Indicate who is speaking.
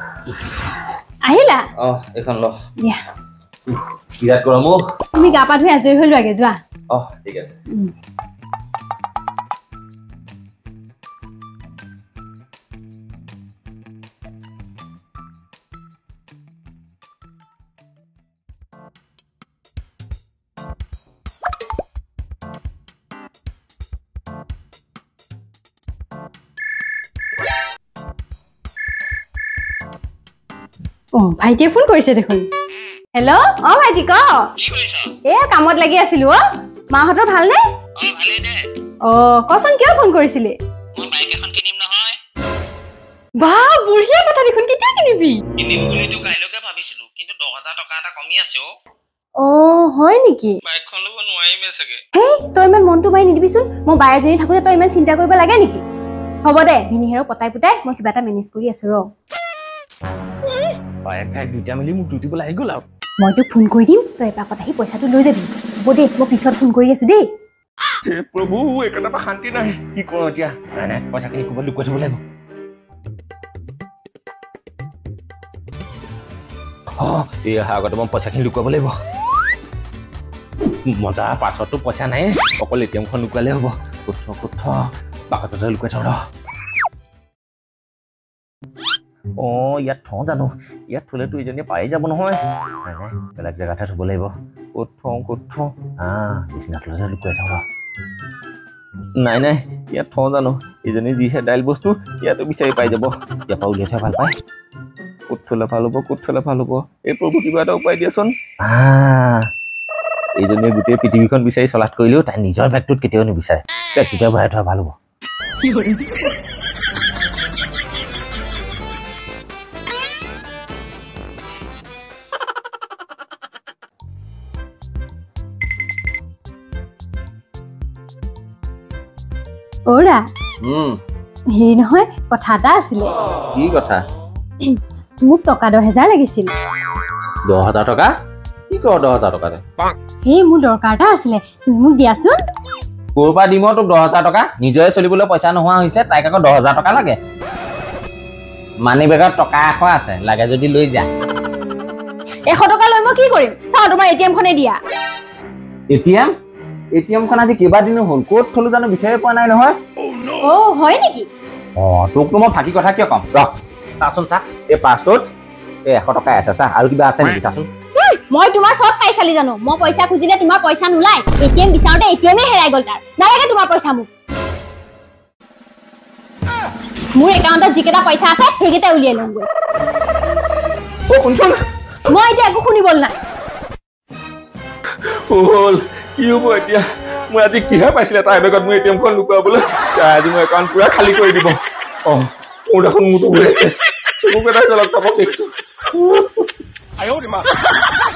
Speaker 1: আহিলা
Speaker 2: এখন ল
Speaker 1: দিয়া
Speaker 2: বিৰাট গৰম
Speaker 1: তুমি গা পা ধুই আজৰি হৈ লোৱাগে যোৱা
Speaker 2: ঠিক আছে
Speaker 1: ভাইটিয়ে ফোন কৰিছে দেখোন হেল্ল' ভাইটি ক
Speaker 2: কি কৰিছা
Speaker 1: কামত লাগি আছিলো মাহঁতৰ ভালনে
Speaker 2: ভালেই দে
Speaker 1: কচোন কিয় ফোন কৰিছিলি
Speaker 2: মই বাইক এখন কিনিম নহয়
Speaker 1: বাহ বঢ়িয়া কথা দেখোন কেতিয়া কিনিবি
Speaker 2: কিনিম বুলিতো কাইলৈকে ভাবিছিলো কিন্তু 10,000 টকা এটা কমি আছে
Speaker 1: হয় নেকি
Speaker 2: বাইকখন ল'ব নোৱাৰিমে চাগে
Speaker 1: তই ইমান মনটো মাৰি নিদিবিচোন মই বাই এজনী থাকোতে তই ইমান চিন্তা কৰিব লাগে নেকি হ'ব দে ভিনিহেৰক পতাই পুতাই মই কিবা এটা মেনেজ কৰি আছো
Speaker 2: বাইক খাই দুটা মিলি মোক দুটিবলৈ আহি গ'ল
Speaker 1: মই তোক ফোন কৰি দিম তই এপাকত আহি পইচাটো লৈ যাবি হ'ব দে মই পিছত ফোন কৰি আছো দেই
Speaker 2: প্ৰভু একেটা শান্তি নাই কি কৰো এতিয়া নাই পইচাখিনি ক'ৰবাত লুকুৱাই থ'ব লাগিব আগতে মই পইচাখিনি লুকুৱাব লাগিব মজা পাছততো পইচা নাই অকল এটিএমখন লুকুৱালে হ'ব কোঠ বাকচতে লুকুৱাই থওঁ ইয়াত থওঁ জানো ইয়াত থ'লেতো ইজনীয়ে পাই যাব নহয় বেলেগ জেগাতে থ'ব লাগিব ক'ত থওঁ বিচনাত তলতে লুকুৱাই থওঁ নাই ইয়াত থওঁ জানো ইজনী যিহে দাইল বস্তু ইয়াতো বিচাৰি পাই যাব ইয়াৰ পৰা উলিয়াই থোৱা ভাল পায় ক'ত থ'লে ভাল হ'ব এই প্ৰভু কিবা এটা উপায় দিয়াচোন এইজনীয়ে গোটেই পৃথিৱীখন বিচাৰি চলাত কৰিলেও তাই নিজৰ বেগটোত কেতিয়াও নিবিচাৰে বেগটোতে ভৰাই থোৱা ভাল হ'ব
Speaker 1: হেৰি নহয় কথা এটা আছিলে
Speaker 2: কি কথা
Speaker 1: মোক টকা 10,000 লাগিছিল
Speaker 2: 10,000 টকা কি কৰ 10,000 টকাতে
Speaker 1: মোৰ দৰকাৰ এটা আছিলে তুমি মোক দিয়াচোন
Speaker 2: ক'ৰ পৰা দিম তোক 10,000 টকা নিজৰে চলিবলৈ পইচা নোহোৱা হৈছে তাইক আকৌ 10,000 টকা লাগে মানি বেগত টকা 100 আছে লাগে যদি লৈ যা
Speaker 1: 100 টকা লৈ মই কি কৰিম চাও তোমাৰ এটিএমখনে দিয়া
Speaker 2: এটিএমখন আজি কেইবাদিনো হ'ল ক'ত থলো জানো বিচাৰি পোৱা নাই নহয়
Speaker 1: হয় নেকি
Speaker 2: তোকতো মই ফাঁকি কথা কিয় ক'ম চাচোন চা এই পাছটোত 100 টকা আছে চা আৰু কিবা আছে নেকি চাচোন
Speaker 1: মই তোমাৰ সব পাই চালি জানো মই পইচা খুজিলে তোমাৰ পইচা নুলাই এটিএম বিচাৰোতে এটিএমে হেৰাই গ'ল তাৰ নালাগে তোমাৰ পইচা মোক মোৰ একাউণ্টত যিকেইটা পইচা আছে সেইকেইটা উলিয়াই লওঁগৈ
Speaker 2: শুনচোন
Speaker 1: মই এতিয়া একো শুনিবল নাই
Speaker 2: কি হ'ব এতিয়া মই আজি কিহে পাইছিলে তাই বেগত মোৰ এটিএমখন লুকুৱাবলৈ আজি মোৰ একাউণ্ট পুৰা খালী কৰি দিব মোৰ দেখোন মোৰটো ঘূৰাইছে চকুকেইটা জলক পাব দেখিছোঁ